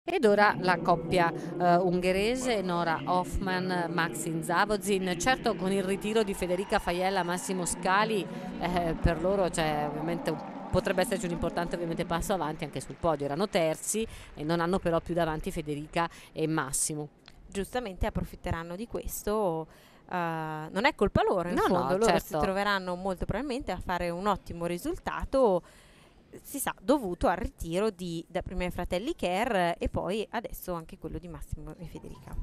Ed ora la coppia ungherese Nora Hoffman, Maxim Zavozin, certo con il ritiro di Federica Faiella, Massimo Scali, per loro c'è ovviamente potrebbe esserci un importante ovviamente passo avanti anche sul podio, erano terzi e non hanno però più davanti Federica e Massimo. Giustamente approfitteranno di questo. Non è colpa loro, in No, fondo, no, loro si certo. troveranno molto probabilmente a fare un ottimo risultato, si sa, dovuto al ritiro da prima i fratelli Kerr e poi adesso anche quello di Massimo e Federica.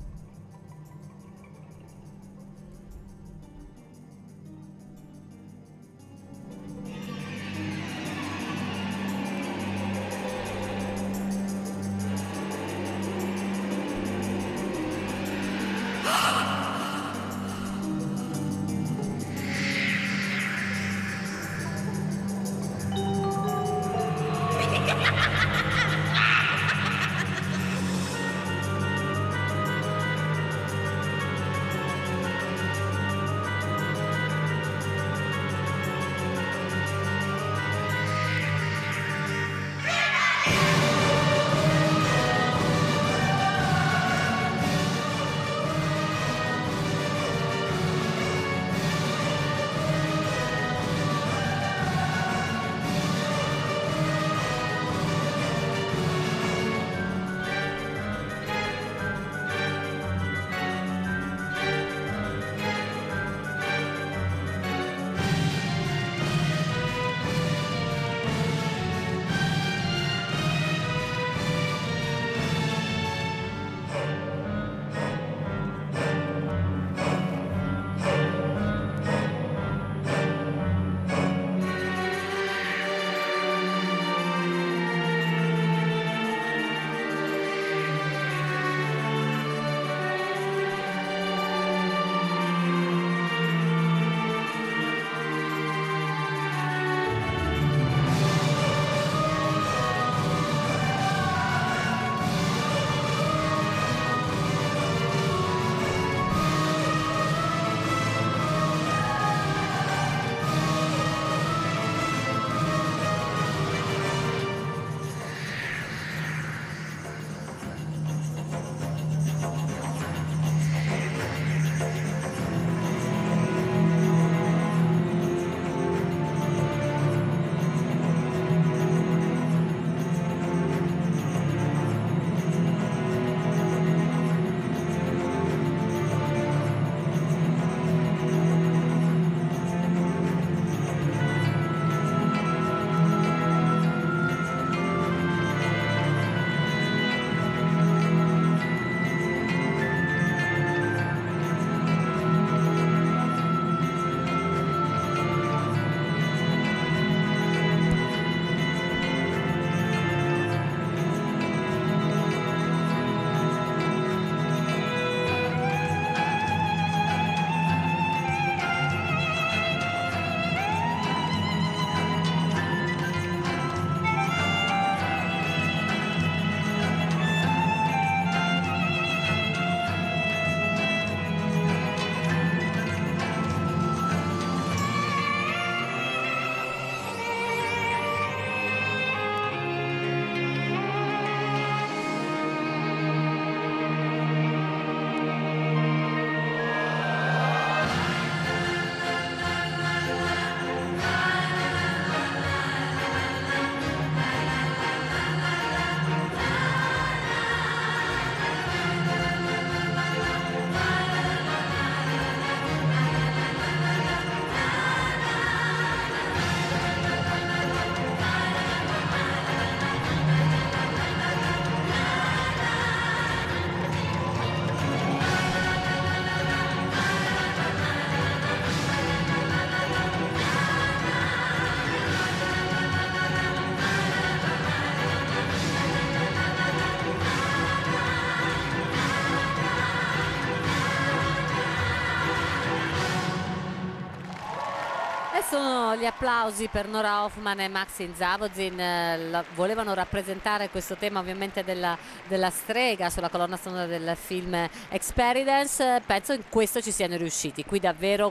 E sono gli applausi per Nora Hoffman e Maxim Zavozin, volevano rappresentare questo tema ovviamente della strega sulla colonna sonora del film Experience, penso in questo ci siano riusciti, qui davvero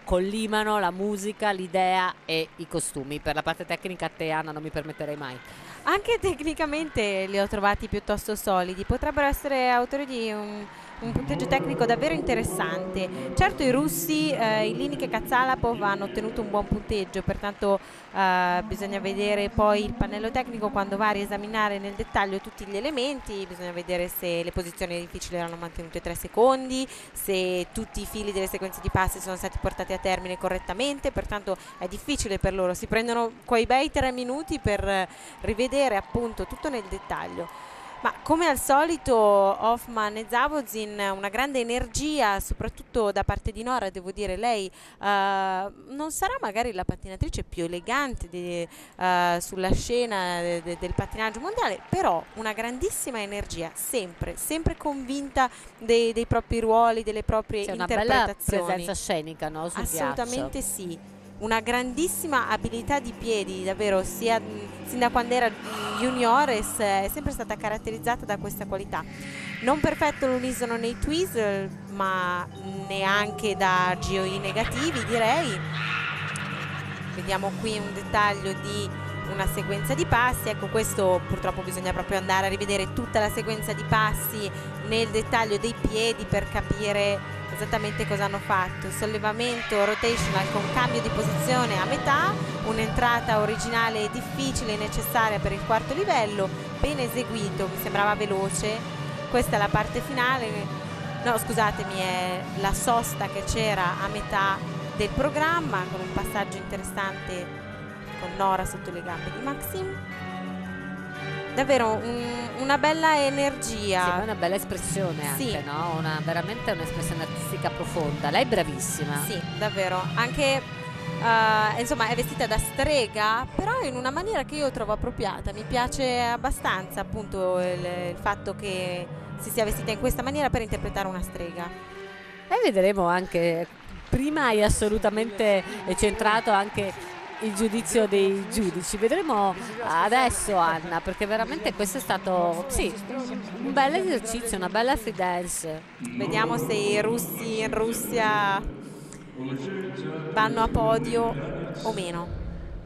collimano la musica, l'idea e i costumi. Per la parte tecnica a te, Anna, non mi permetterei mai. Anche tecnicamente li ho trovati piuttosto solidi, potrebbero essere autori di un punteggio tecnico davvero interessante. Certo i russi, Illinik e Katsalapov hanno ottenuto un buon punteggio, pertanto bisogna vedere poi il pannello tecnico quando va a riesaminare nel dettaglio tutti gli elementi, bisogna vedere se le posizioni difficili erano mantenute 3 secondi, se tutti i fili delle sequenze di passi sono stati portati a termine correttamente, pertanto è difficile per loro, si prendono quei bei 3 minuti per rivedere appunto tutto nel dettaglio. Ma come al solito Hoffman e Zavozin una grande energia, soprattutto da parte di Nora, devo dire, lei non sarà magari la pattinatrice più elegante sulla scena del pattinaggio mondiale, però una grandissima energia, sempre convinta dei propri ruoli, delle proprie interpretazioni. C'è una bella presenza scenica, no, sul Assolutamente ghiaccio. sì. Una grandissima abilità di piedi, davvero, sin da quando era juniores è sempre stata caratterizzata da questa qualità. Non perfetto l'unisono nei twizzle, ma neanche da GOI negativi, direi. Vediamo qui un dettaglio di una sequenza di passi, ecco, questo purtroppo bisogna proprio andare a rivedere tutta la sequenza di passi nel dettaglio dei piedi per capire esattamente cosa hanno fatto. Sollevamento rotational con cambio di posizione a metà, un'entrata originale difficile necessaria per il quarto livello, ben eseguito, mi sembrava veloce. Questa è la parte finale, no scusatemi, è la sosta che c'era a metà del programma, con un passaggio interessante con Nora sotto le gambe di Maxim. Davvero una bella energia. Sì, una bella espressione anche, sì. No? Veramente un'espressione artistica profonda. Lei è bravissima. Sì, davvero. Anche insomma è vestita da strega, però in una maniera che io trovo appropriata. Mi piace abbastanza appunto il fatto che si sia vestita in questa maniera per interpretare una strega. E vedremo anche, prima hai assolutamente centrato anche il giudizio dei giudici, vedremo adesso, Anna, perché veramente questo è stato un bel esercizio, una bella free dance. Vediamo se i russi in Russia vanno a podio o meno.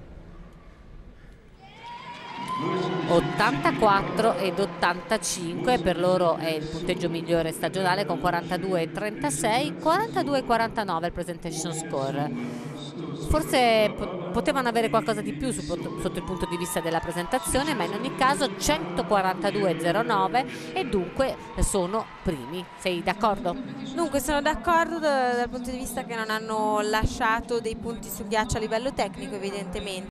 84 ed 85, per loro è il punteggio migliore stagionale con 42,36, 42,49 il presentation score. Forse potevano avere qualcosa di più sotto il punto di vista della presentazione, ma in ogni caso 142,09 e dunque sono primi. Sei d'accordo? Dunque sono d'accordo dal punto di vista che non hanno lasciato dei punti sul ghiaccio a livello tecnico, evidentemente.